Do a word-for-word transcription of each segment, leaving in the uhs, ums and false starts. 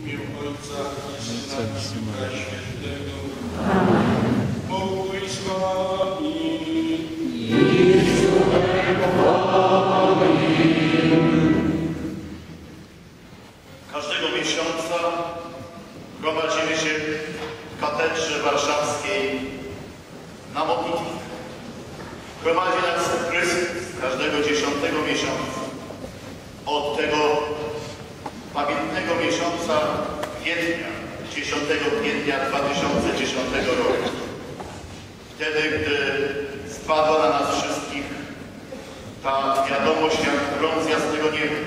imię Ojca i Syna i Ducha Świętego. Pokój z wami. Każdego miesiąca gromadzimy się w katedrze warszawskiej na modlitwę. Gromadzi nas Chrystus każdego dziesiątego miesiąca. Od tego pamiętnego miesiąca kwietnia, dziesiątego kwietnia dwa tysiące dziesiątego roku. Wtedy, gdy spadła na nas wszystkich ta wiadomość jak grom z jasnego nieba.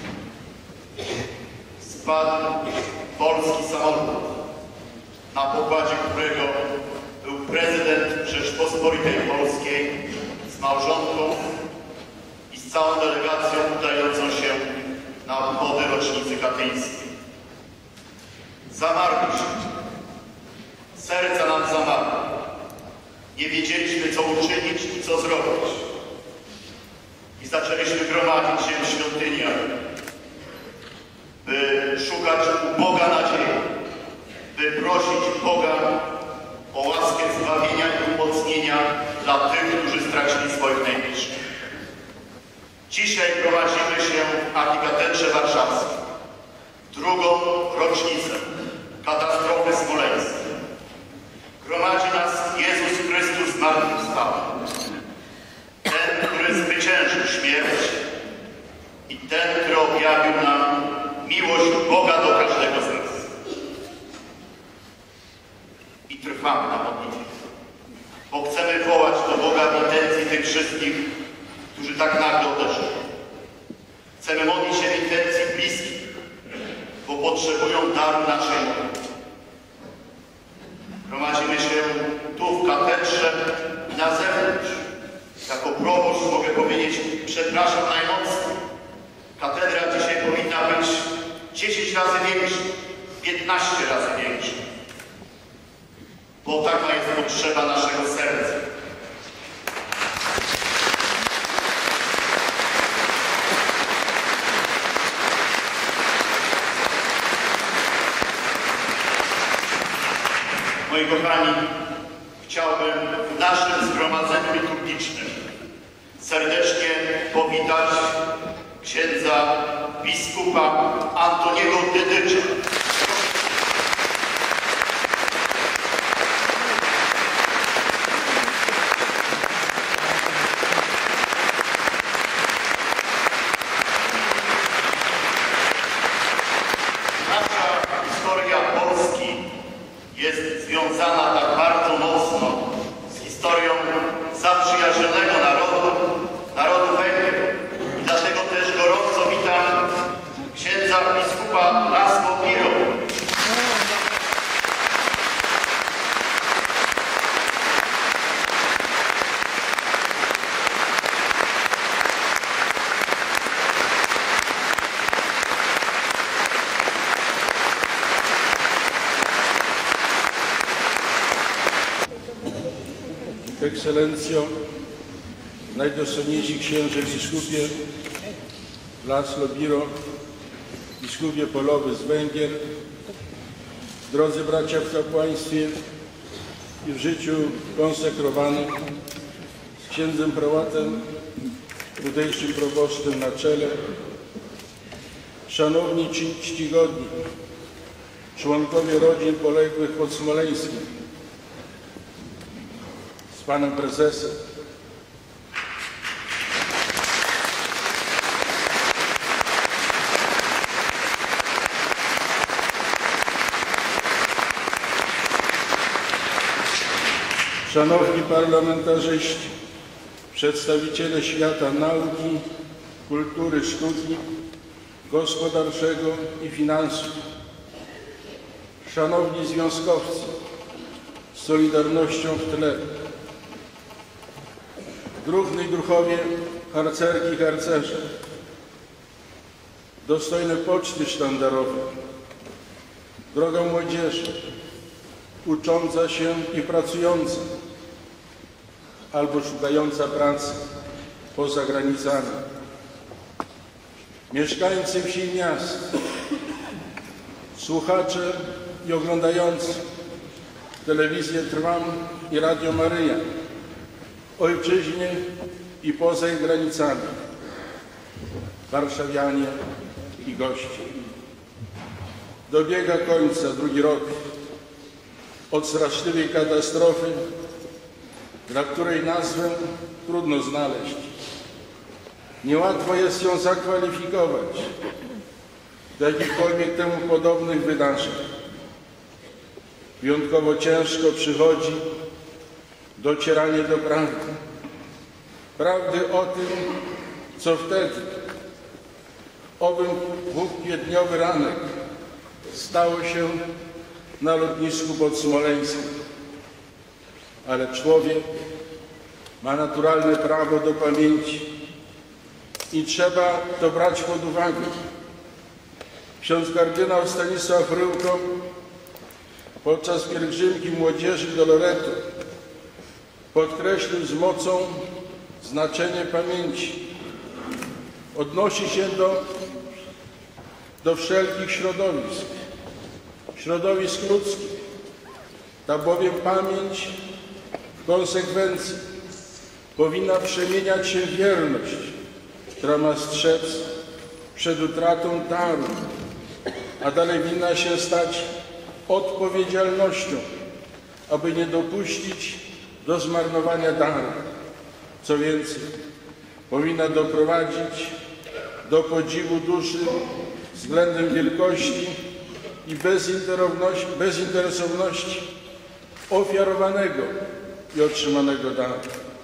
Spadł polski samolot, na pokładzie którego był prezydent Rzeczpospolitej Polskiej z małżonką i z całą delegacją udającą się na obchody rocznicy katyńskiej. Zamarliśmy. Serca nam zamarły. Nie wiedzieliśmy, co uczynić i co zrobić. I zaczęliśmy gromadzić się w świątyniach, by szukać u Boga nadziei, by prosić Boga o łaskę zbawienia i umocnienia dla tych, którzy stracili swoich najbliższych. Dzisiaj prowadzimy się w Archikatedrze Warszawskiej, drugą rocznicę katastrofy smoleńskiej. Gromadzi nas Jezus Chrystus zmartwychwstały, ten, który zwyciężył śmierć i ten, który objawił nam miłość Boga do każdego z nas. I trwamy na modlitwie, bo chcemy wołać do Boga w intencji tych wszystkich, którzy tak nagle odeszli. Chcemy modlić się w intencji bliskich, bo potrzebują daru naszej modlitwy. Gromadzimy się tu w katedrze i na zewnątrz. Jako proboszcz mogę powiedzieć, przepraszam najmocniej. Katedra dzisiaj powinna być dziesięć razy większa, piętnaście razy większa. Bo taka jest potrzeba naszego serca. Moi kochani, chciałbym w naszym zgromadzeniu liturgicznym serdecznie powitać księdza biskupa Antoniego Dydycza. Nasza historia Polski jest związana tak bardzo mocno z historią zaprzyjaźnionego narodu, narodu Węgier. I dlatego też gorąco witam księdza biskupa Laszlo Biro. Ekscelencjo, najdostojniejsi księże biskupie Laszlo Biro, biskupie polowy z Węgier, drodzy bracia w kapłaństwie i w życiu konsekrowanym, z księdzem prałatem, tutejszym proboszczem na czele, szanowni czcigodni, członkowie rodzin poległych pod Smoleńskiem, z panem prezesem, szanowni parlamentarzyści, przedstawiciele świata nauki, kultury, sztuki, gospodarczego i finansów, szanowni związkowcy z Solidarnością w tle, druhny druhowie, harcerki i harcerze, dostojne poczty sztandarowe, droga młodzieży, ucząca się i pracująca, albo szukająca pracy poza granicami, mieszkańcy wsi i miast, słuchacze i oglądający telewizję Trwam i Radio Maryja, w ojczyźnie i poza jej granicami, warszawianie i goście. Dobiega końca drugi rok od straszliwej katastrofy, dla której nazwę trudno znaleźć. Niełatwo jest ją zakwalifikować do jakichkolwiek temu podobnych wydarzeń. Wyjątkowo ciężko przychodzi docieranie do prawdy. Prawdy o tym, co wtedy, owym dwukwietniowy ranek, stało się na lotnisku pod Smoleńskiem. Ale człowiek ma naturalne prawo do pamięci i trzeba to brać pod uwagę. Ksiądz kardynał Stanisław Ryłko podczas pielgrzymki młodzieży do Loreto podkreślił z mocą znaczenie pamięci. Odnosi się do, do wszelkich środowisk, środowisk ludzkich. Ta bowiem pamięć w konsekwencji powinna przemieniać się w wierność, która ma strzec przed utratą daru, a dalej winna się stać odpowiedzialnością, aby nie dopuścić do zmarnowania daru. Co więcej, powinna doprowadzić do podziwu duszy względem wielkości i bezinteresowności ofiarowanego i otrzymanego daru.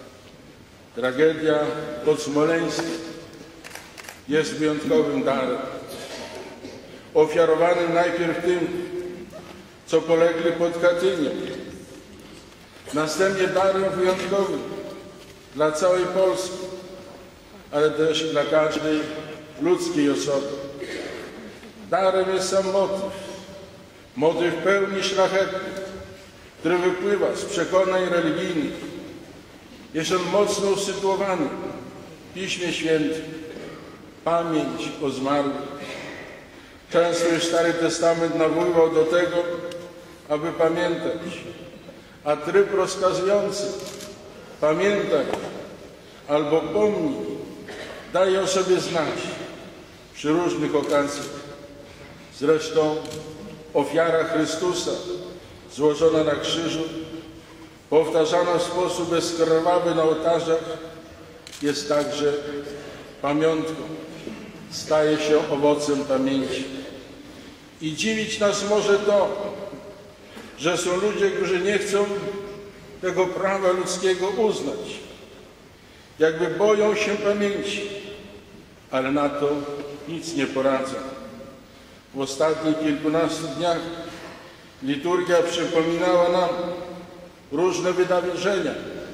Tragedia pod Smoleńskiem jest wyjątkowym darem, ofiarowanym najpierw tym, co polegli pod Katyniem, następnie darem wyjątkowym dla całej Polski, ale też dla każdej ludzkiej osoby. Darem jest sam motyw, motyw pełni szlachetny, który wypływa z przekonań religijnych. Jest on mocno usytuowany w Piśmie Świętym. Pamięć o zmarłych. Często już Stary Testament nawoływał do tego, aby pamiętać, a tryb rozkazujący pamiętaj albo pomnij daje o sobie znać przy różnych okazjach. Zresztą ofiara Chrystusa złożona na krzyżu, powtarzana w sposób bezkrwawy na ołtarzach, jest także pamiątką, staje się owocem pamięci. I dziwić nas może to, że są ludzie, którzy nie chcą tego prawa ludzkiego uznać, jakby boją się pamięci, ale na to nic nie poradzą. W ostatnich kilkunastu dniach liturgia przypominała nam różne wydarzenia.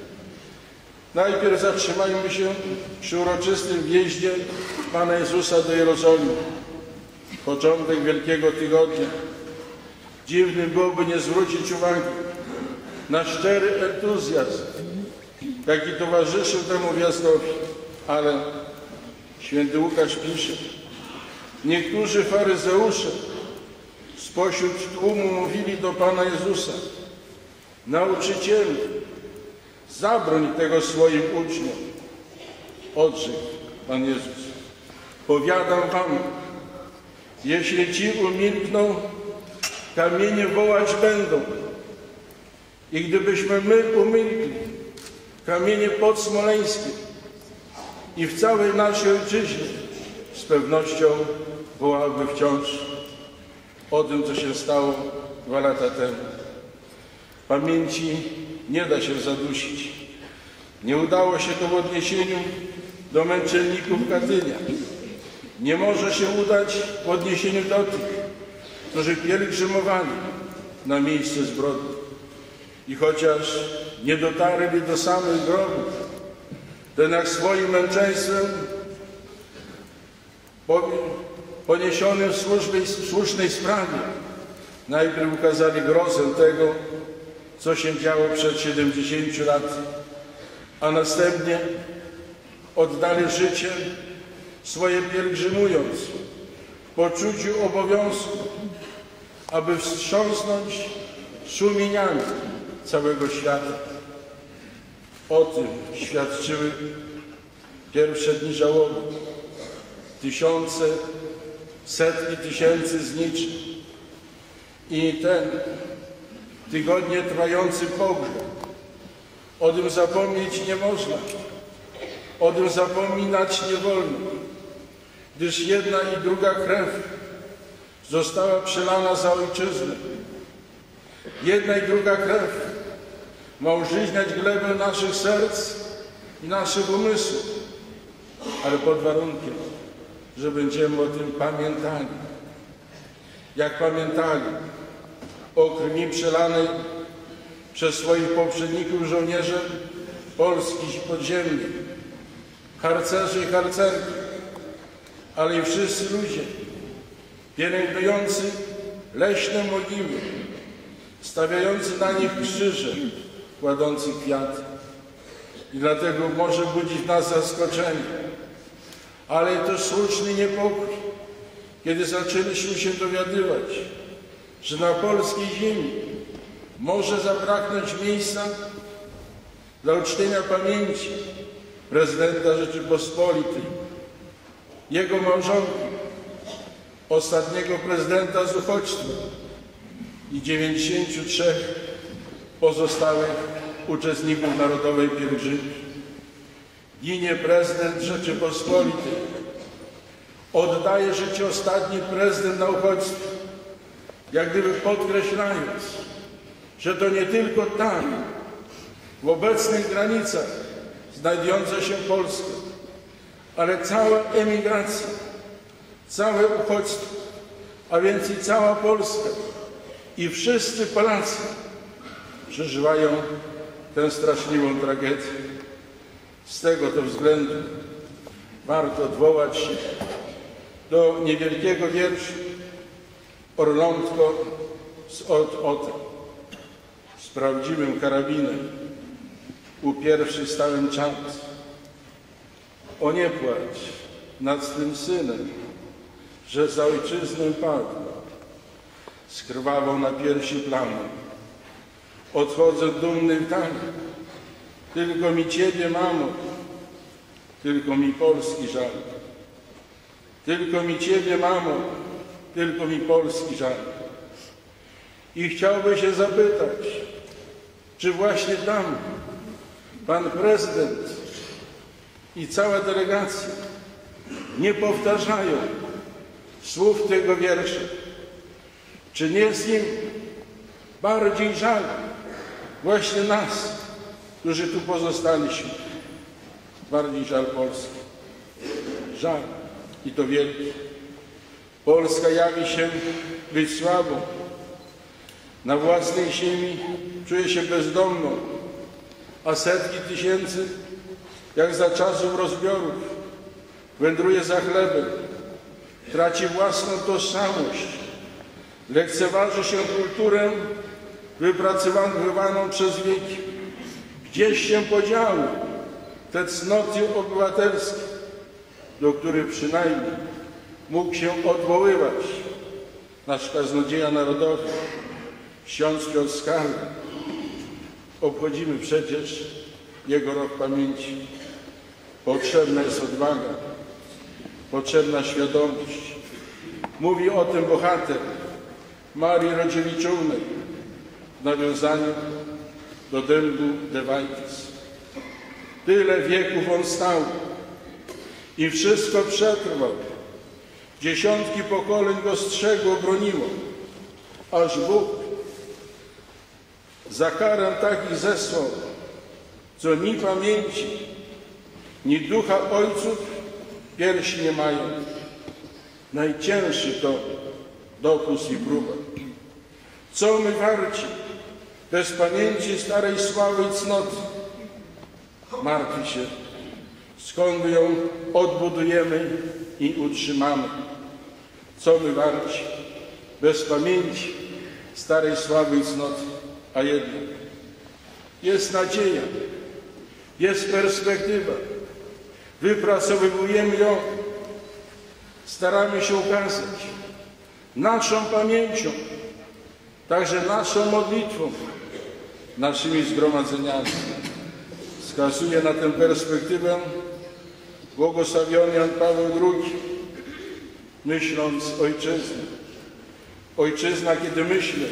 Najpierw zatrzymajmy się przy uroczystym wjeździe Pana Jezusa do Jerozolimy. Początek Wielkiego Tygodnia. Dziwnym byłoby nie zwrócić uwagi na szczery entuzjazm, jaki towarzyszył temu wjazdowi. Ale święty Łukasz pisze, niektórzy faryzeusze spośród tłumu mówili do Pana Jezusa: nauczycielu, zabroń tego swoim uczniom. Odrzekł Pan Jezus: powiadam wam, jeśli ci umilkną, kamienie wołać będą. I gdybyśmy my umilkli, kamienie pod Smoleńskiem i w całej naszej ojczyźnie z pewnością wołałyby wciąż o tym, co się stało dwa lata temu. Pamięci nie da się zadusić. Nie udało się to w odniesieniu do męczenników Katynia. Nie może się udać w odniesieniu do tych, którzy pielgrzymowali na miejsce zbrodni. I chociaż nie dotarli do samych grobów, jednak swoim męczeństwem poniesionym w słusznej, słusznej sprawie najpierw ukazali grozę tego, co się działo przed siedemdziesięciu laty, a następnie oddali życie swoje pielgrzymując w poczuciu obowiązku aby wstrząsnąć sumieniami całego świata. O tym świadczyły pierwsze dni żałoby. Tysiące, setki tysięcy zniczeń. I ten tygodnie trwający pogrzeb. O tym zapomnieć nie można. O tym zapominać nie wolno. Gdyż jedna i druga krew została przelana za ojczyznę. Jedna i druga krew ma użyźniać glebę naszych serc i naszych umysłów, ale pod warunkiem, że będziemy o tym pamiętali. Jak pamiętali o krwi przelanej przez swoich poprzedników żołnierzy polskich podziemnych, harcerzy i harcerki, ale i wszyscy ludzie pielęgnujący leśne mogiły, stawiający na nich krzyże, kładący kwiaty. I dlatego może budzić w nas zaskoczenie, ale też słuszny niepokój, kiedy zaczęliśmy się dowiadywać, że na polskiej ziemi może zabraknąć miejsca dla uczczenia pamięci prezydenta Rzeczypospolitej, jego małżonki, ostatniego prezydenta z uchodźstwa i dziewięćdziesięciu trzech pozostałych uczestników narodowej pielgrzymki. Ginie prezydent Rzeczypospolitej. Oddaje życie ostatni prezydent na uchodźstwie, jak gdyby podkreślając, że to nie tylko tam, w obecnych granicach znajdująca się Polska, ale cała emigracja, całe uchodźstwo, a więc i cała Polska i wszyscy Polacy przeżywają tę straszliwą tragedię. Z tego to względu warto odwołać się do niewielkiego wierszu Orlątko z Ot Ota. Z prawdziwym karabinem u pierwszy stałem czas. O nie płacz nad swym synem, że za ojczyznę padł. Z krwawą na piersi plamą odchodzę dumny w dal. Tylko mi Ciebie, mamo, tylko mi Polski żal. Tylko mi Ciebie, mamo, tylko mi Polski żal. I chciałby się zapytać, czy właśnie tam pan prezydent i cała delegacja nie powtarzają słów tego wiersza? Czy nie jest im bardziej żal właśnie nas, którzy tu pozostaliśmy? Bardziej żal Polski. Żal. I to wielki. Polska jawi się być słabą. Na własnej ziemi czuje się bezdomną, a setki tysięcy, jak za czasów rozbiorów, wędruje za chlebem, traci własną tożsamość, lekceważy się kulturę wypracowaną przez wieki. Gdzieś się podziały te cnoty obywatelskie, do których przynajmniej mógł się odwoływać nasz kaznodzieja narodowy, ksiądz Piotr Skarga. Obchodzimy przecież jego rok pamięci. Potrzebna jest odwaga, potrzebna świadomość. Mówi o tym bohater Marii Rodziewiczównej w nawiązaniu do dębu de Wajtis. Tyle wieków on stał i wszystko przetrwał. Dziesiątki pokoleń go strzegło, broniło, aż Bóg za karę takich zesłał, co ni pamięci, ni ducha ojców piersi nie mają. Najcięższy to dopust i próba. Co my warci bez pamięci starej sławy i cnoty? Martwi się, skąd ją odbudujemy i utrzymamy. Co my warci bez pamięci starej sławy i cnoty? A jednak jest nadzieja, jest perspektywa. Wypracowujemy ją, staramy się ukazać naszą pamięcią Także naszą modlitwą, naszymi zgromadzeniami wskazuje na tę perspektywę błogosławiony Jan Paweł drugi, myśląc ojczyznę. Ojczyzna, kiedy myślę,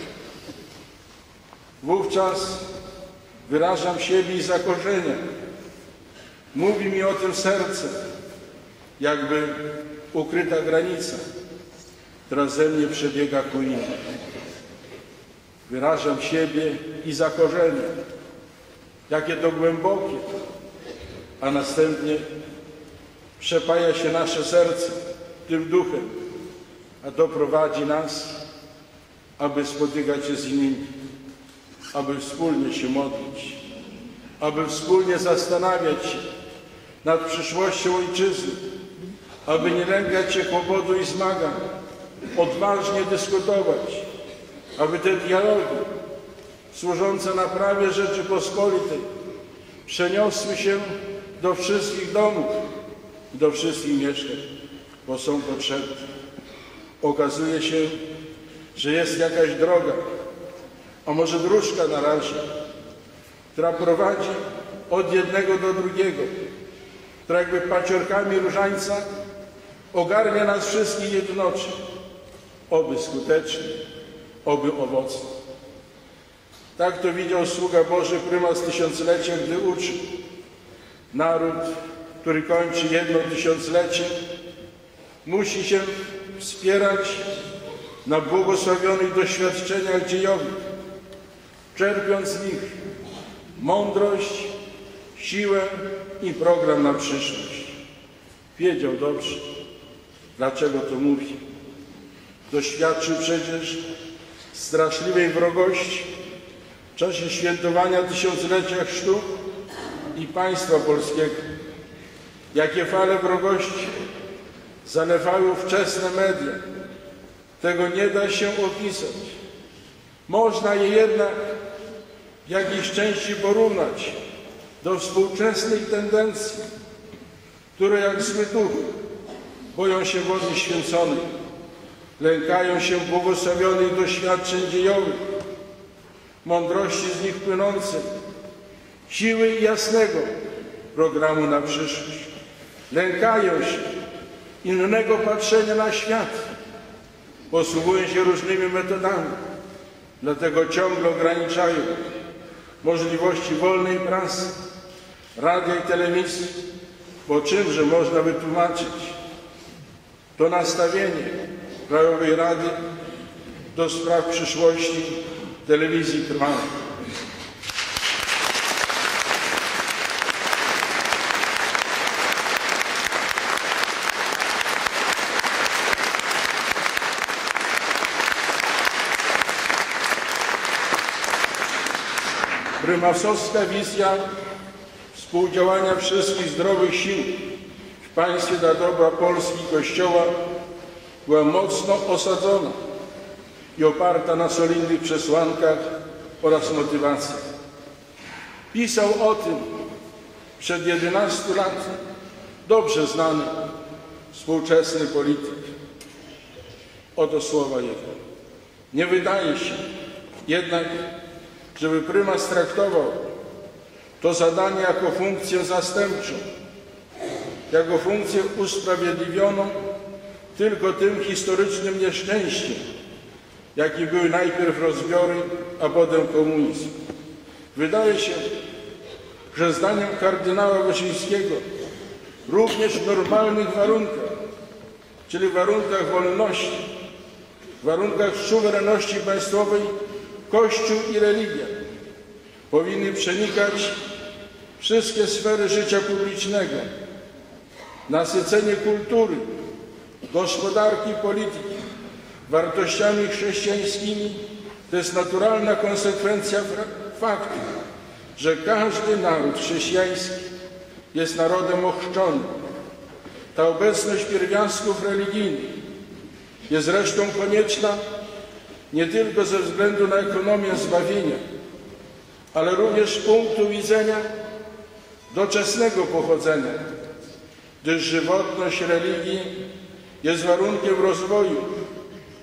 wówczas wyrażam siebie i zakorzenia. Mówi mi o tym serce, jakby ukryta granica, która ze mnie przebiega ku innym. Wyrażam siebie i zakorzenia, jakie to głębokie, a następnie przepaja się nasze serce tym duchem, a doprowadzi nas, aby spotykać się z innymi, aby wspólnie się modlić, aby wspólnie zastanawiać się nad przyszłością ojczyzny, aby nie lękać się kłopotu i zmagań, odważnie dyskutować, aby te dialogi służące naprawie Rzeczypospolitej przeniosły się do wszystkich domów, do wszystkich mieszkań, bo są potrzebne. Okazuje się, że jest jakaś droga, a może dróżka na razie, która prowadzi od jednego do drugiego, która jakby paciorkami różańca ogarnia nas wszystkich jednoczy, oby skutecznie, oby owocnie. Tak to widział sługa Boży prymas tysiąclecia, gdy uczył. Naród, który kończy jedno tysiąclecie, musi się wspierać na błogosławionych doświadczeniach dziejowych, czerpiąc z nich mądrość, siłę i program na przyszłość. Wiedział dobrze, dlaczego to mówi. Doświadczył przecież straszliwej wrogości w czasie świętowania tysiąclecia chrztu i państwa polskiego. Jakie fale wrogości zalewały wczesne media. Tego nie da się opisać. Można je jednak w jakiejś części porównać do współczesnych tendencji, które jak zły duch boją się wody święconej, lękają się błogosławionych doświadczeń dziejowych, mądrości z nich płynącej, siły i jasnego programu na przyszłość. Lękają się innego patrzenia na świat, posługują się różnymi metodami, dlatego ciągle ograniczają możliwości wolnej prasy, radia i telewizji, bo czymże można wytłumaczyć to nastawienie Krajowej Rady do spraw przyszłości telewizji trwałej. Prymasowska wizja współdziałania wszystkich zdrowych sił w państwie dla dobra Polski i Kościoła była mocno osadzona i oparta na solidnych przesłankach oraz motywacjach. Pisał o tym przed jedenastu laty dobrze znany współczesny polityk. Oto słowa jego. Nie wydaje się jednak, żeby prymas traktował to zadanie jako funkcję zastępczą, jako funkcję usprawiedliwioną tylko tym historycznym nieszczęściem, jakim były najpierw rozbiory, a potem komunizm. Wydaje się, że zdaniem kardynała Wyszyńskiego również w normalnych warunkach, czyli w warunkach wolności, w warunkach suwerenności państwowej, Kościół i religia powinny przenikać wszystkie sfery życia publicznego. Nasycenie kultury, gospodarki i polityki wartościami chrześcijańskimi to jest naturalna konsekwencja faktu, że każdy naród chrześcijański jest narodem ochrzczonym. Ta obecność pierwiastków religijnych jest zresztą konieczna nie tylko ze względu na ekonomię zbawienia, ale również z punktu widzenia doczesnego pochodzenia, gdyż żywotność religii jest warunkiem rozwoju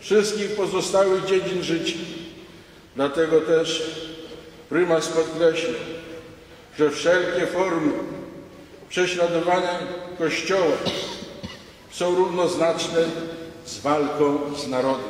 wszystkich pozostałych dziedzin życia. Dlatego też prymas podkreśla, że wszelkie formy prześladowania Kościoła są równoznaczne z walką z narodem.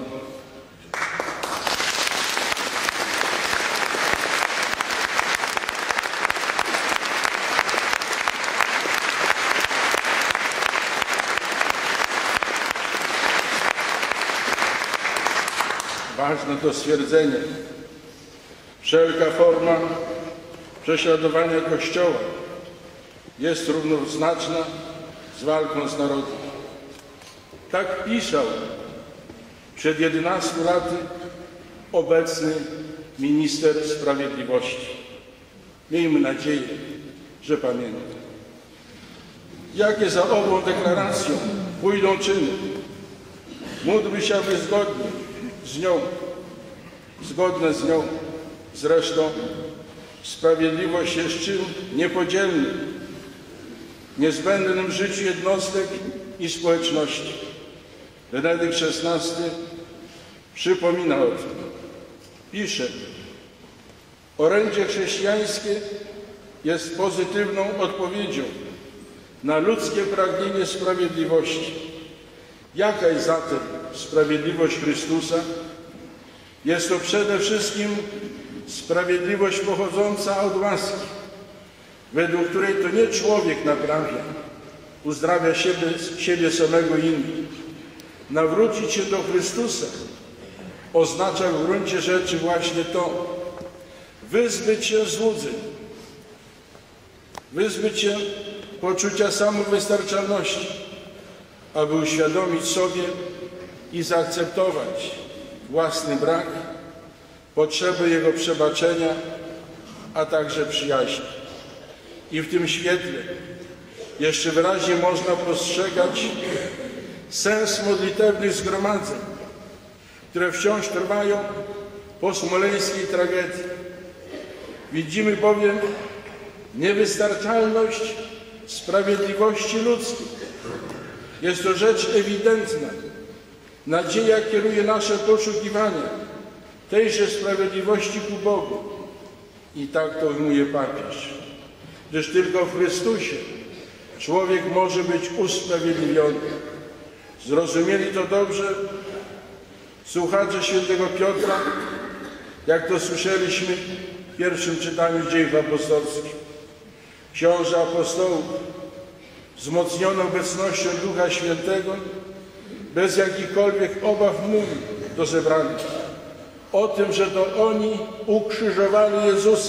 Ważne to stwierdzenie. Wszelka forma prześladowania Kościoła jest równoznaczna z walką z narodem. Tak pisał przed jedenastoma laty obecny minister sprawiedliwości. Miejmy nadzieję, że pamięta. Jakie za ową deklaracją pójdą czyny? Módlmy się, aby zgodnie z nią, zgodne z nią, zresztą sprawiedliwość jest czym niepodzielnym, niezbędnym w życiu jednostek i społeczności. Benedykt szesnasty przypomina o tym. Pisze: orędzie chrześcijańskie jest pozytywną odpowiedzią na ludzkie pragnienie sprawiedliwości. Jaka jest zatem sprawiedliwość Chrystusa? Jest to przede wszystkim sprawiedliwość pochodząca od łaski, według której to nie człowiek naprawia, uzdrawia siebie, siebie samego i innych. Nawrócić się do Chrystusa oznacza w gruncie rzeczy właśnie to: wyzbyć się złudzeń, wyzbyć się poczucia samowystarczalności, aby uświadomić sobie i zaakceptować własny brak, potrzebę Jego przebaczenia, a także przyjaźni. I w tym świetle jeszcze wyraźnie można postrzegać sens modlitewnych zgromadzeń, które wciąż trwają po smoleńskiej tragedii. Widzimy bowiem niewystarczalność sprawiedliwości ludzkiej. Jest to rzecz ewidentna. Nadzieja kieruje nasze poszukiwania tejże sprawiedliwości ku Bogu. I tak to ujmuje papież. Gdyż tylko w Chrystusie człowiek może być usprawiedliwiony. Zrozumieli to dobrze słuchacze świętego Piotra, jak to słyszeliśmy w pierwszym czytaniu dziejów apostolskich. Książę apostołów, wzmocniony obecnością Ducha Świętego, bez jakichkolwiek obaw mówi do zebranych o tym, że to oni ukrzyżowali Jezusa,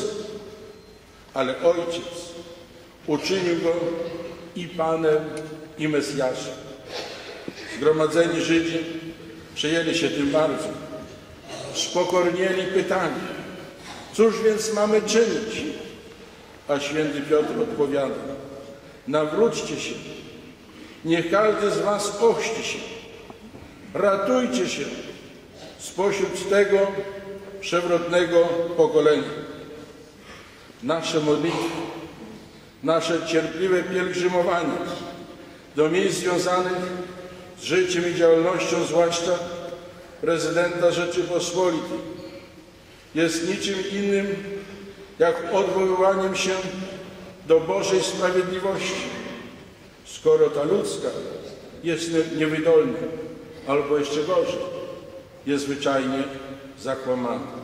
ale Ojciec uczynił Go i Panem, i Mesjaszem. Zgromadzeni Żydzi przejęli się tym bardzo. Spokornieli pytanie: cóż więc mamy czynić? A święty Piotr odpowiada: nawróćcie się, niech każdy z was ochrzci się, ratujcie się spośród tego przewrotnego pokolenia. Nasze modlitwy, nasze cierpliwe pielgrzymowanie do miejsc związanych z życiem i działalnością, zwłaszcza prezydenta Rzeczypospolitej, jest niczym innym jak odwoływaniem się do Bożej sprawiedliwości, skoro ta ludzka jest niewydolna, albo jeszcze gorzej, jest zwyczajnie zakłamana.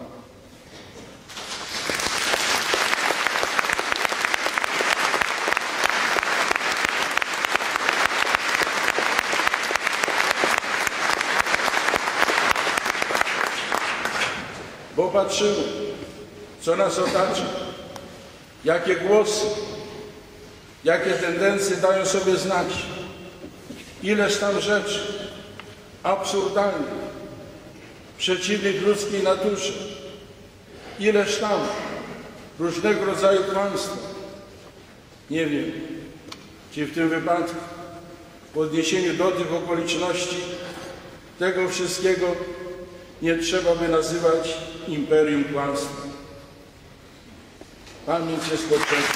Bo patrzymy, co nas otacza, jakie głosy, jakie tendencje dają sobie znać, ileż tam rzeczy absurdalnych, przeciwnych ludzkiej naturze, ileż tam różnego rodzaju kłamstwa. Nie wiem, czy w tym wypadku, w odniesieniu do tych okoliczności, tego wszystkiego nie trzeba by nazywać imperium kłamstwa. Pamięć jest potrzebna.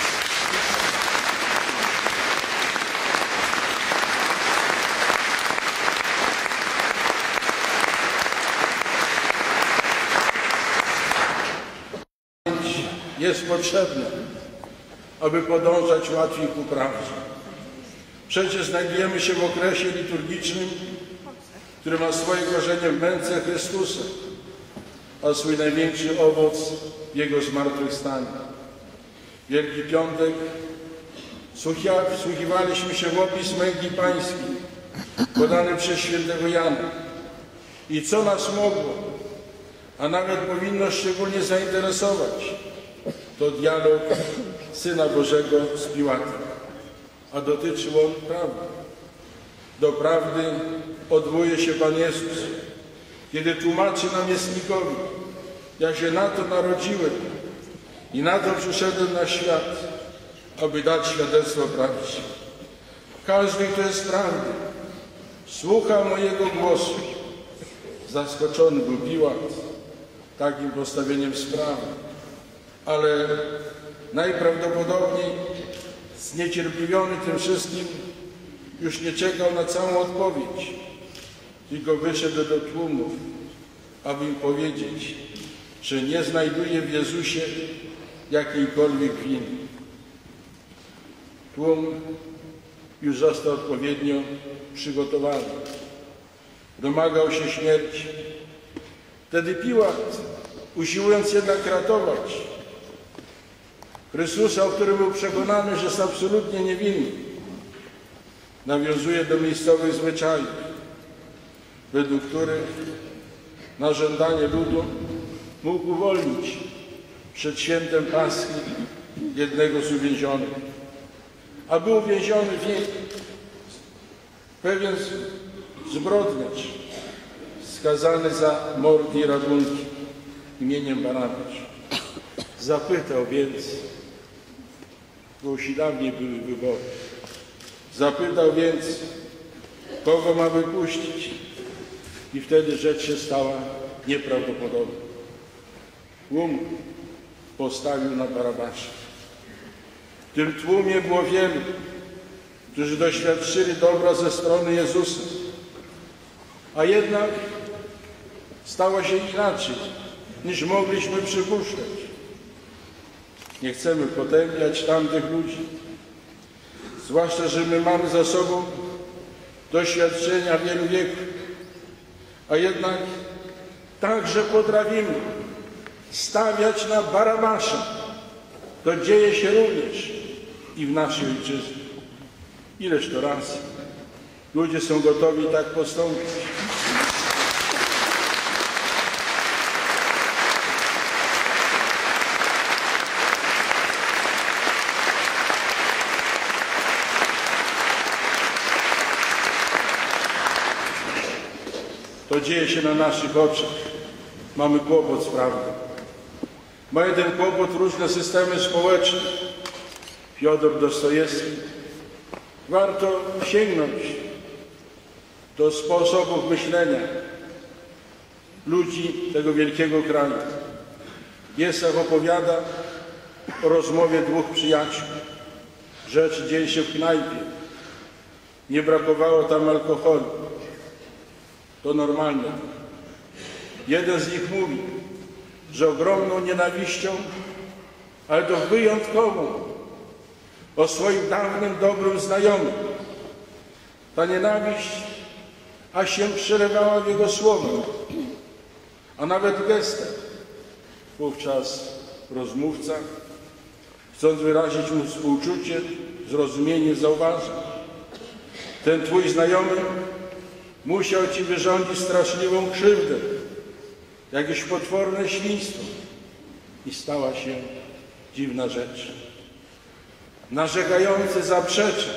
jest potrzebna, aby podążać łatwiej ku prawdzie. Przecież znajdujemy się w okresie liturgicznym, który ma swoje korzenie w męce Chrystusa, a swój największy owoc w Jego zmartwychwstaniu. Wielki Piątek wsłuchiwaliśmy się w opis męki pańskiej podany przez świętego Jana. I co nas mogło, a nawet powinno szczególnie zainteresować, to dialog Syna Bożego z Piłatem, a dotyczył on prawdy. Do prawdy odwołuje się Pan Jezus, kiedy tłumaczy namiestnikowi: ja się na to narodziłem i na to przyszedłem na świat, aby dać świadectwo prawdzie. Każdy, kto jest prawdy, słucha mojego głosu. Zaskoczony był Piłat takim postawieniem sprawy, ale najprawdopodobniej zniecierpliwiony tym wszystkim już nie czekał na całą odpowiedź, tylko wyszedł do tłumów, aby im powiedzieć, że nie znajduje w Jezusie jakiejkolwiek winy. Tłum już został odpowiednio przygotowany. Domagał się śmierci. Wtedy Piłat, usiłując jednak ratować Chrystusa, o którym był przekonany, że jest absolutnie niewinny, nawiązuje do miejscowych zwyczajów, według których na żądanie ludu mógł uwolnić przed świętem Paschy jednego z uwięzionych. A był uwięziony pewien zbrodniarz, skazany za mord i rabunki imieniem Barnabasz. Zapytał więc, bo już i dawniej były wybory, zapytał więc, kogo ma wypuścić, i wtedy rzecz się stała nieprawdopodobna. Tłum postawił na Barabasza. W tym tłumie było wielu, którzy doświadczyli dobra ze strony Jezusa, a jednak stało się inaczej, niż mogliśmy przypuszczać. Nie chcemy potępiać tamtych ludzi, zwłaszcza że my mamy za sobą doświadczenia wielu wieków, a jednak także potrafimy stawiać na Barabasza. To dzieje się również i w naszej ojczyźnie. Ileż to razy ludzie są gotowi tak postąpić. To dzieje się na naszych oczach. Mamy kłopot z prawdą. Mają ten kłopot różne systemy społeczne. Fiodor Dostojewski. Warto sięgnąć do sposobów myślenia ludzi tego wielkiego kraju. Piesach opowiada o rozmowie dwóch przyjaciół. Rzecz dzieje się w knajpie. Nie brakowało tam alkoholu. To normalne. Jeden z nich mówi, że ogromną nienawiścią, ale to wyjątkową, o swoim dawnym, dobrym znajomym. Ta nienawiść aż się przelewała w jego słowa, a nawet gestach. Wówczas rozmówca, chcąc wyrazić mu współczucie, zrozumienie, zauważył: ten twój znajomy musiał ci wyrządzić straszliwą krzywdę, jakieś potworne świństwo. I stała się dziwna rzecz. Narzekający zaprzecza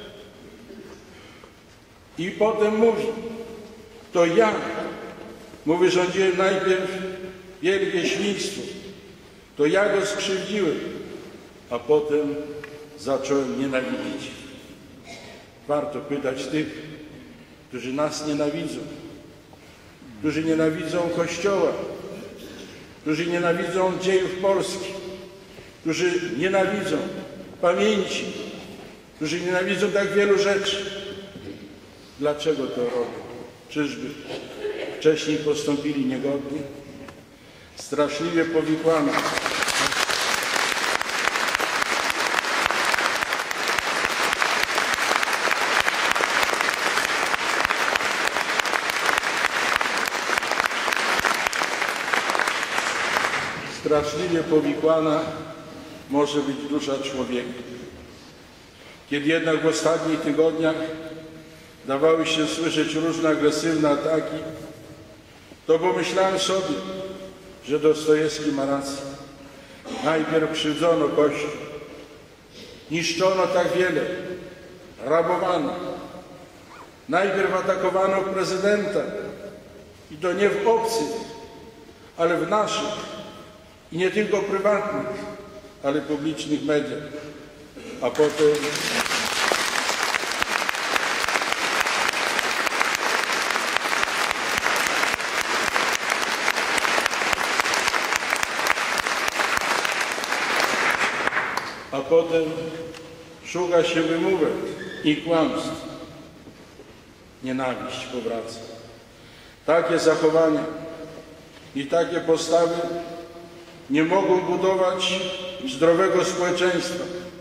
i potem mówi: to ja mu wyrządziłem najpierw wielkie świństwo, to ja go skrzywdziłem, a potem zacząłem nienawidzić. Warto pytać tych, którzy nas nienawidzą, którzy nienawidzą Kościoła, którzy nienawidzą dziejów Polski, którzy nienawidzą pamięci, którzy nienawidzą tak wielu rzeczy. Dlaczego to robią? Czyżby wcześniej postąpili niegodnie? Straszliwie powikłana. straszliwie powikłana może być dusza człowieka. Kiedy jednak w ostatnich tygodniach dawały się słyszeć różne agresywne ataki, to pomyślałem sobie, że Dostojewski ma rację. Najpierw krzywdzono Kościół, niszczono tak wiele, rabowano. Najpierw atakowano prezydenta i to nie w obcych, ale w naszych i nie tylko prywatnych, ale publicznych mediach. A potem a potem szuka się wymówek i kłamstw. Nienawiść powraca. Takie zachowania i takie postawy nie mogą budować zdrowego społeczeństwa.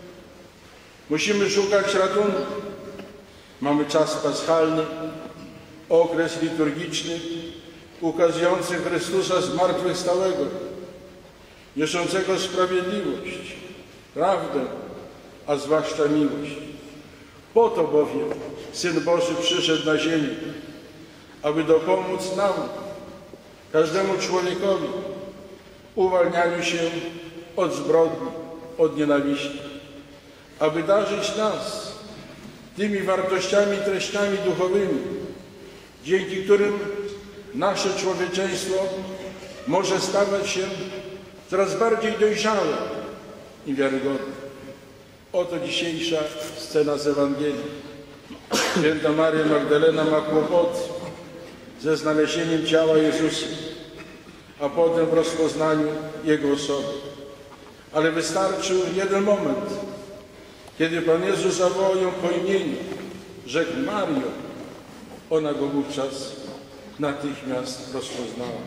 Musimy szukać ratunku. Mamy czas paschalny, okres liturgiczny, ukazujący Chrystusa zmartwychwstałego, niosącego sprawiedliwość, prawdę, a zwłaszcza miłość. Po to bowiem Syn Boży przyszedł na ziemię, aby dopomóc nam, każdemu człowiekowi, uwalnianiu się od zbrodni, od nienawiści, aby darzyć nas tymi wartościami, treściami duchowymi, dzięki którym nasze człowieczeństwo może stawać się coraz bardziej dojrzałe i wiarygodne. Oto dzisiejsza scena z Ewangelii. Święta Maria Magdalena ma kłopoty ze znalezieniem ciała Jezusa, a potem w rozpoznaniu Jego osoby. Ale wystarczył jeden moment, kiedy Pan Jezus zawołał ją po imieniu, rzekł Mario, ona go wówczas natychmiast rozpoznała.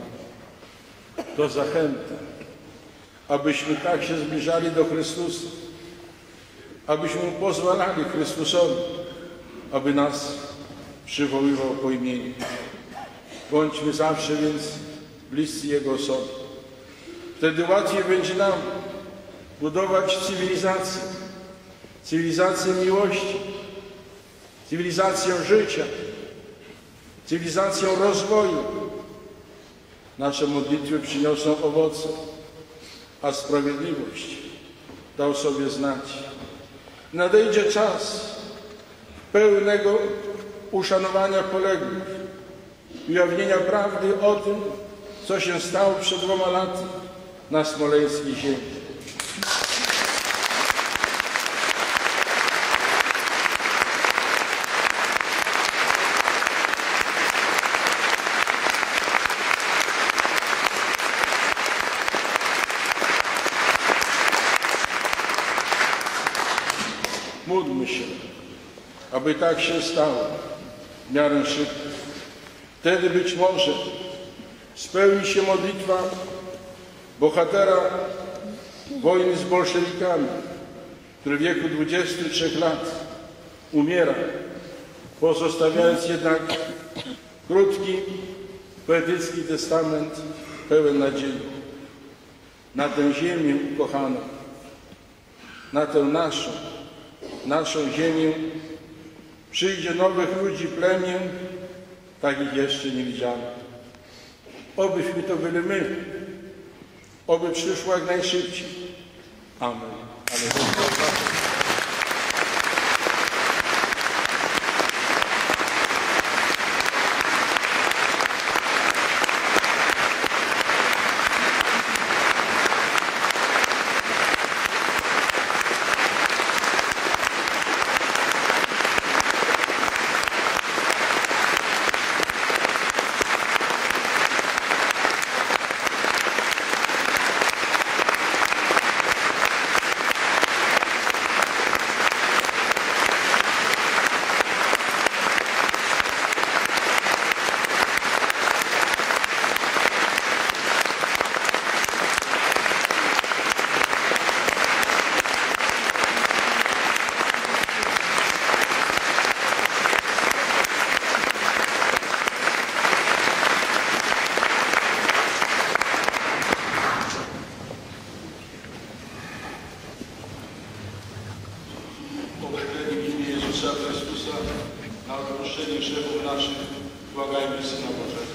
To zachęta, abyśmy tak się zbliżali do Chrystusa, abyśmy Mu pozwalali Chrystusowi, aby nas przywoływał po imieniu. Bądźmy zawsze więc bliscy Jego osoby. Wtedy łatwiej będzie nam budować cywilizację, cywilizację miłości, cywilizację życia, cywilizację rozwoju. Nasze modlitwy przyniosą owoce, a sprawiedliwość da o sobie znać. Nadejdzie czas pełnego uszanowania poległych, ujawnienia prawdy o tym, co się stało przed dwoma laty na smoleńskiej ziemi. Módlmy się, aby tak się stało w miarę szybko. Wtedy być może spełni się modlitwa bohatera wojny z bolszewikami, który w wieku dwudziestu trzech lat umiera, pozostawiając jednak krótki, poetycki testament pełen nadziei. Na tę ziemię ukochaną, na tę naszą, naszą ziemię przyjdzie nowych ludzi, plemię, takich jeszcze nie widziano. Obyśmy to byli my, oby przyszło jak najszybciej. Amen. Amen. grzechów naszych, błagajmy Syna Bożego.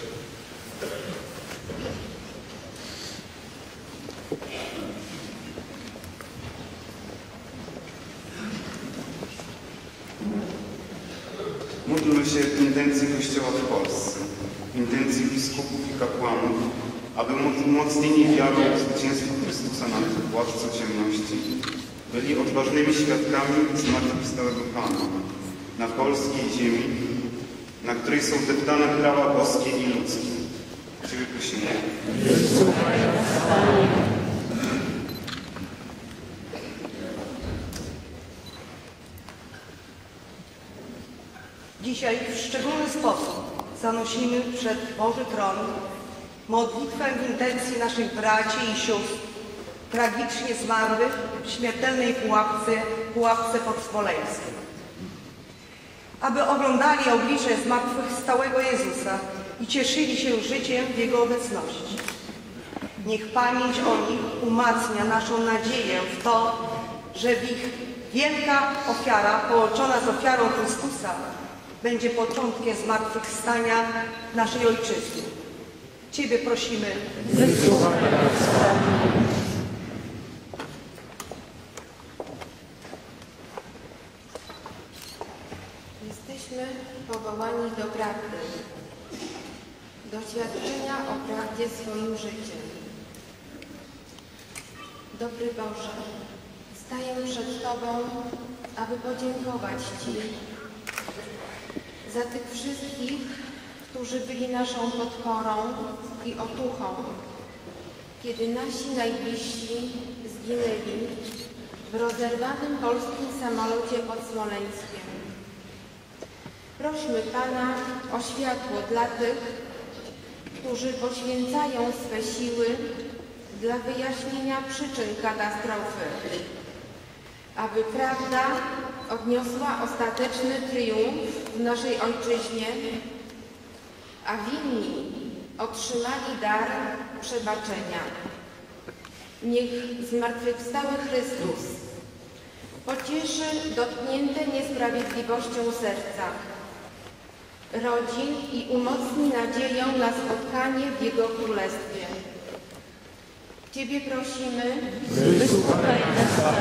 Módlmy się w intencji Kościoła w Polsce, w intencji biskupów i kapłanów, aby umocnieni wiarą w zwycięstwo Chrystusa nad władcą ciemności byli odważnymi świadkami zmartwychwstałego Pana na polskiej ziemi, na której są deptane prawa boskie i ludzkie. Ciebie prosimy. Dzisiaj w szczególny sposób zanosimy przed Boży Tron modlitwę w intencji naszych braci i sióstr tragicznie zmarłych w śmiertelnej pułapce, pułapce pod Smoleńskiem. Aby oglądali oblicze zmartwychwstałego Jezusa i cieszyli się życiem w Jego obecności. Niech pamięć o nich umacnia naszą nadzieję w to, że w ich wielka ofiara połączona z ofiarą Chrystusa będzie początkiem zmartwychwstania naszej Ojczyzny. Ciebie prosimy. Jesteśmy powołani do prawdy, do świadczenia o prawdzie swoim życiem. Dobry Boże, staję przed Tobą, aby podziękować Ci za tych wszystkich, którzy byli naszą podporą i otuchą, kiedy nasi najbliżsi zginęli w rozerwanym polskim samolocie pod Smoleńskiem. Prośmy Pana o światło dla tych, którzy poświęcają swe siły dla wyjaśnienia przyczyn katastrofy, aby prawda odniosła ostateczny triumf w naszej Ojczyźnie, a winni otrzymali dar przebaczenia. Niech zmartwychwstały Chrystus pocieszy dotknięte niesprawiedliwością serca rodzin i umocni nadzieję na spotkanie w Jego Królestwie. Ciebie prosimy, wysłuchaj nas.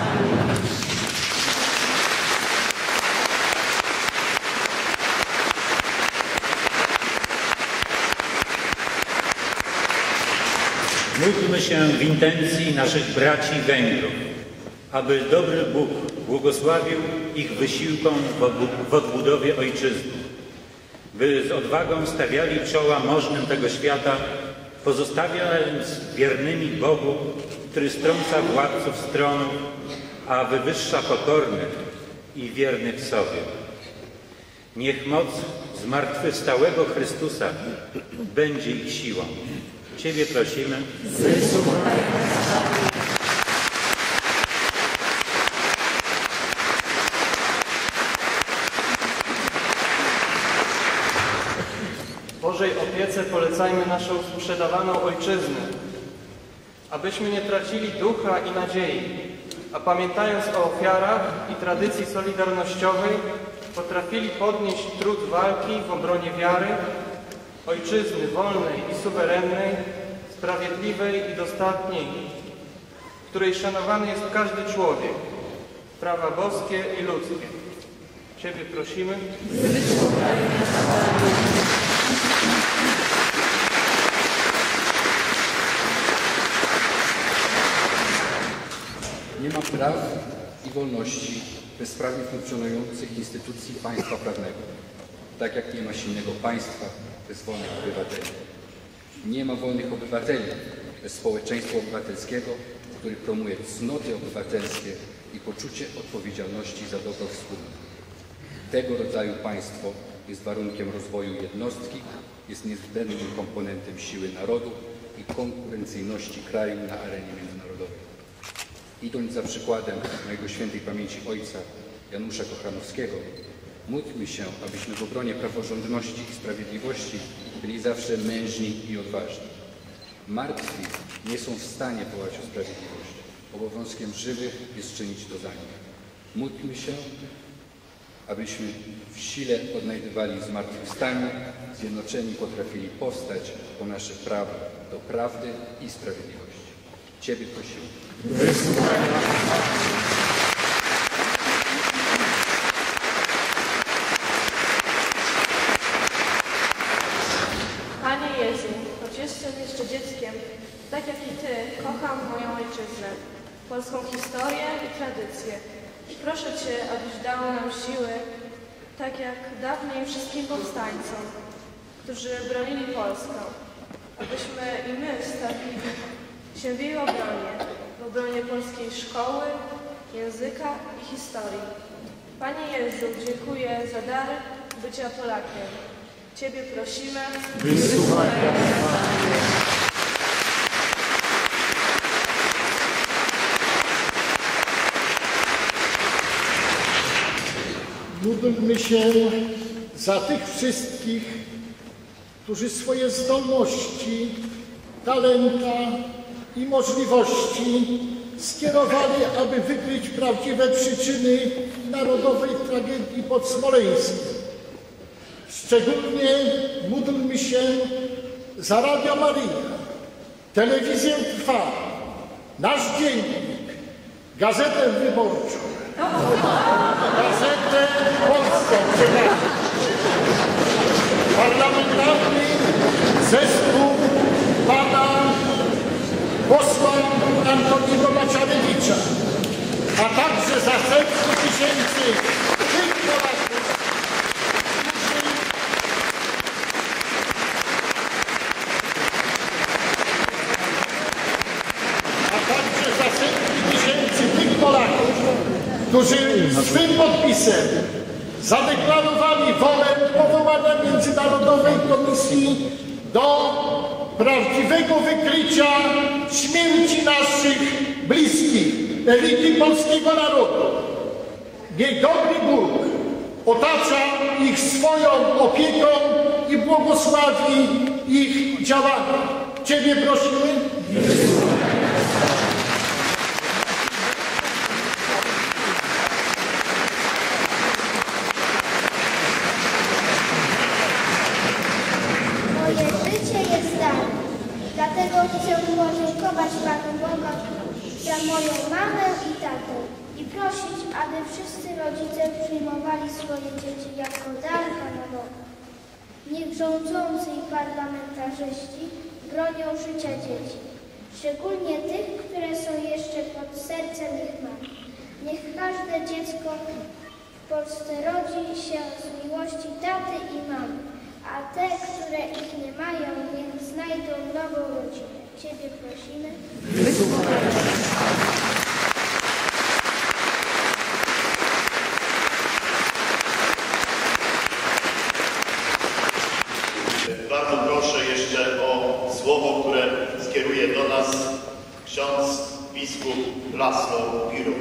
Módlmy się w intencji naszych braci Węgrów, aby dobry Bóg błogosławił ich wysiłkom w odbudowie ojczyzny, by z odwagą stawiali czoła możnym tego świata, pozostawiając wiernymi Bogu, który strąca władców z tronu, a wywyższa pokornych i wiernych sobie. Niech moc zmartwychwstałego Chrystusa będzie ich siłą. Ciebie prosimy. W Bożej opiece polecajmy naszą sprzedawaną ojczyznę, abyśmy nie tracili ducha i nadziei, a pamiętając o ofiarach i tradycji solidarnościowej, potrafili podnieść trud walki w obronie wiary, ojczyzny wolnej i suwerennej, sprawiedliwej i dostatniej, w której szanowany jest każdy człowiek, prawa boskie i ludzkie. Ciebie prosimy. Nie ma praw i wolności bez sprawnie funkcjonujących instytucji państwa prawnego, tak jak nie ma silnego państwa bez wolnych obywateli. Nie ma wolnych obywateli bez społeczeństwa obywatelskiego, który promuje cnoty obywatelskie i poczucie odpowiedzialności za dobro wspólne. Tego rodzaju państwo jest warunkiem rozwoju jednostki, jest niezbędnym komponentem siły narodu i konkurencyjności kraju na arenie międzynarodowej. Idąc za przykładem mojego świętej pamięci ojca Janusza Kochanowskiego, módlmy się, abyśmy w obronie praworządności i sprawiedliwości byli zawsze mężni i odważni. Martwi nie są w stanie wołać o sprawiedliwość. Obowiązkiem żywych jest czynić to za nich. Módlmy się, abyśmy w sile odnajdywali zmartwychwstanie, zjednoczeni potrafili powstać po nasze prawo do prawdy i sprawiedliwości. Ciebie prosimy. Panie Jezu, choć jestem jeszcze dzieckiem, tak jak i Ty, kocham moją ojczyznę, polską historię i tradycję. Proszę Cię, abyś dał nam siły, tak jak dawniej wszystkim powstańcom, którzy bronili Polskę, abyśmy i my stawili się w jej obronie, w obronie polskiej szkoły, języka i historii. Panie Jezu, dziękuję za dar bycia Polakiem. Ciebie prosimy. Wysłuchaj. Módlmy się za tych wszystkich, którzy swoje zdolności, talenta i możliwości skierowali, aby wykryć prawdziwe przyczyny narodowej tragedii pod Smoleńskiem. Szczególnie módlmy się za Radio Maryja, Telewizję Trwam, Nasz Dziennik, Gazetę Wyborczą, Gazetę Polską, parlamentarny zespół pana posła Antoniego Macierewicza, a także za setki tysięcy tych Polaków, Polaków, którzy swym podpisem zadeklarowali wolę powołania Międzynarodowej Komisji do prawdziwego wykrycia śmierci naszych bliskich, elity polskiego narodu. Niech dobry Bóg otacza ich swoją opieką i błogosławi ich działania. Ciebie prosimy. Dlatego chcę podziękować Panu Bogu za moją mamę i tatę i prosić, aby wszyscy rodzice przyjmowali swoje dzieci jako dar Pana Boga. Niech rządzący i parlamentarzyści bronią życia dzieci, szczególnie tych, które są jeszcze pod sercem ich mam. Niech każde dziecko w Polsce rodzi się z miłości taty i mamy, a te, które ich nie mają, niech znajdą nową rodzinę. Ciebie prosimy. Bardzo proszę jeszcze o słowo, które skieruje do nas ksiądz biskup Laszlo Biruk.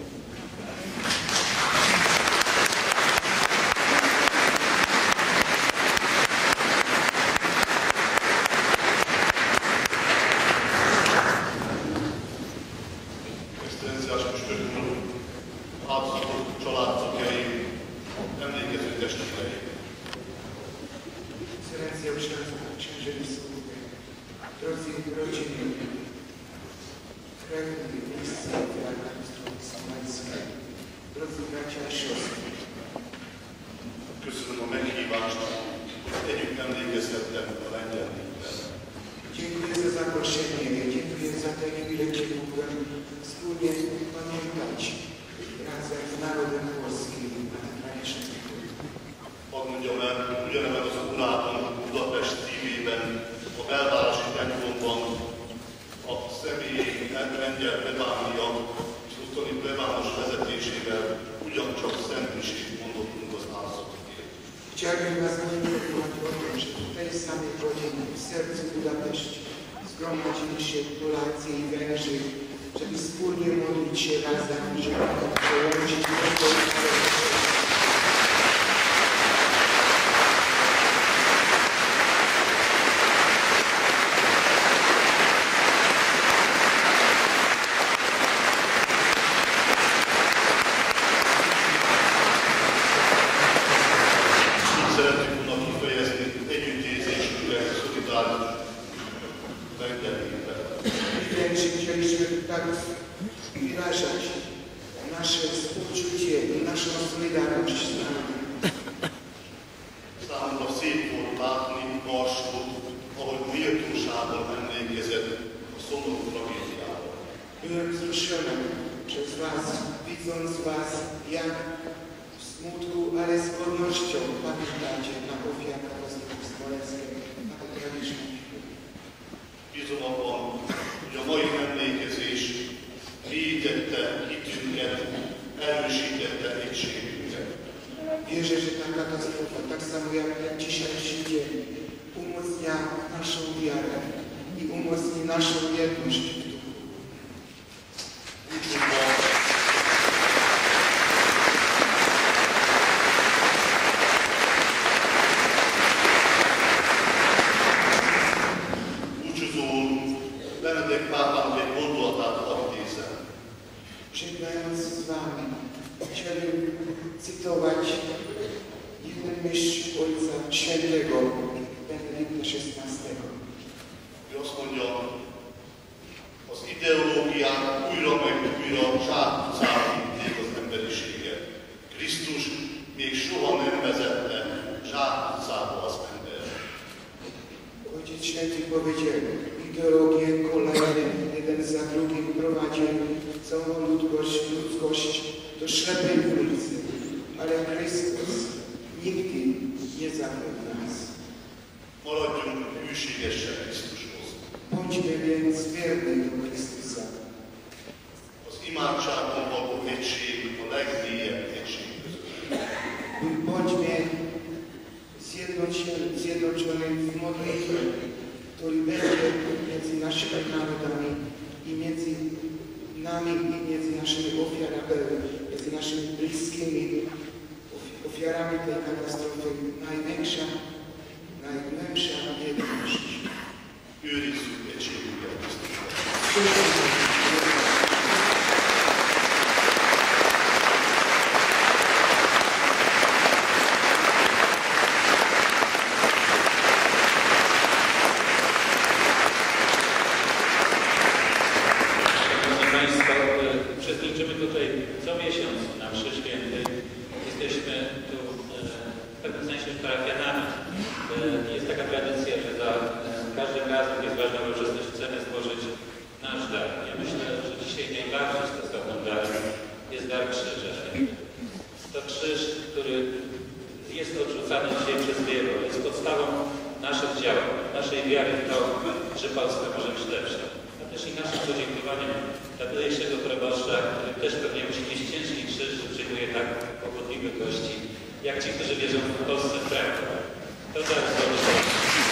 Dziękuję za zaproszenie, dziękuję za te chwile, kiedy mogłem wspólnie pamiętać razem z narodem polskim na ten tragiczny tytuł. Udělujeme to spolunátom Budapeštívíben o elvárásítani pontban a személyi rendjel plebánion és ottani plebános vezetésével ugyancsak szentmisét mondottunk az áldozatokért. Chciałbym Was poinformować o tym, że w tej samej godzinie w sercu Budapesztu zgromadzili się Polacy i Węgrzy, żeby wspólnie modlić się razem, żeby połączyć chcieliśmy tak wyrażać nasze współczucie i naszą solidarność z nami. Számomra szép volt látni Marsot, ahogy méltósággal emlékezett a szomorú tragédiával. Byłem wzruszony przez Was, widząc Was, jak w smutku, ale z godnością pamiętacie na ofiar katastrofy smoleńskiej, na tę tragiczną chwilę. Bízom abban, hogy a mai emlékezés mélyítette hitünket, erősítette egységünket. Wierzę, że ta katastrofa, tak samo jak dzisiejszy dzień, umocnia naszą wiarę i umocni naszą jedność w duchu. Búcsúzóul Benedek pápának egy gondolatát hadd idézem. Żegnając z Wami, chciałbym cytować jedną myśl Ojca Świętego Benedykta szesnastego. Ő azt mondja, az ideológiák újra meg újra zsákutcába vitték az emberiséget. Krisztus még soha nem vezette zsákutcába az ember. Ojciec Święty powiedział, ideologie kolejne jeden za drugim prowadził całą ludzkość, ludzkość do ślepej ulicy, ale Chrystus nigdy nie zawiódł nas. Maradjunk hűségesen Krisztushoz. Bądźmy więc wierni do Chrystusa. Az imádságban való egység a legmélyebb egység között. Bądźmy zjednoczeni, zjednoczeni w modlitwie, który będzie między naszymi narodami i między nami i między naszymi ofiarami, między naszymi bliskimi ofiarami tej katastrofy. Największa, najgłębsza jedność. Őrizzük egységünket Krisztusban. Szanowni Państwo, uczestniczymy tutaj co miesiąc na mszy świętej. Jesteśmy tu w pewnym sensie parafianami. Jest taka tradycja, że za każdym razem, kiedy jest ważna uroczystość, chcemy złożyć nasz dar. Ja myślę, że dzisiaj najbardziej stosownym darem jest dar krzyża. To krzyż, który jest odrzucany dzisiaj przez wielu, jest podstawą naszych działań, naszej wiary w to, że Polska może być lepsza. A też i naszym podziękowaniem dla tutejszego proboszcza, który też pewnie musi mieć ciężki krzyż, że przyjmuje tak kłopotliwych gości, jak ci, którzy wierzą w Polsce w prawdę. To tak zdobyć.